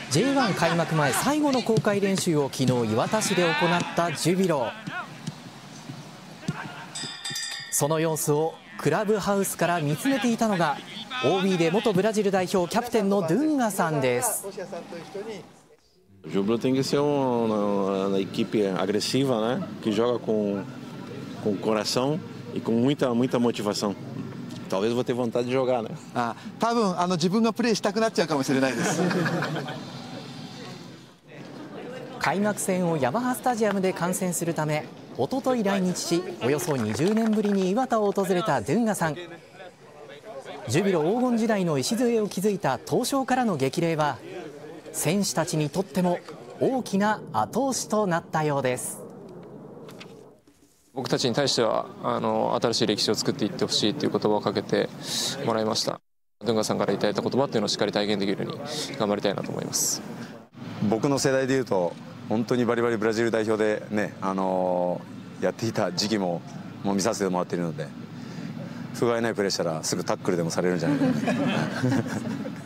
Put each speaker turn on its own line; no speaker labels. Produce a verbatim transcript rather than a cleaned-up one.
ジェイワン 開幕前最後の公開練習を昨日磐田市で行ったジュビロ。その様子をクラブハウスから見つめていたのが オービー で元ブラジル代表キャプテンのドゥンガさんです。
O Júbilo tem que ser uma, uma equipe agressiva, né? Que joga com com coração e com muita muita motivação. Talvez vou ter vontade de jogar, né?
あ、多分あの自分がプレーしたくなっちゃうかもしれないです。
開幕戦をヤマハスタジアムで観戦するため、おととい来日し、およそにじゅうねんぶりに磐田を訪れたドゥンガさん。ジュビロ黄金時代の礎を築いた東証からの激励は、選手たちにとっても大きな後押しとなったようです。
僕たちに対してはあの新しい歴史を作っていってほしいという言葉をかけてもらいました。ドゥンガさんからいただいた言葉っていうのをしっかり体現できるように頑張りたいなと思います。
僕の世代でいうと本当にバリバリブラジル代表でね、あのー、やっていた時期ももう見させてもらっているので、不甲斐ないプレーしたらすぐタックルでもされるんじゃないかな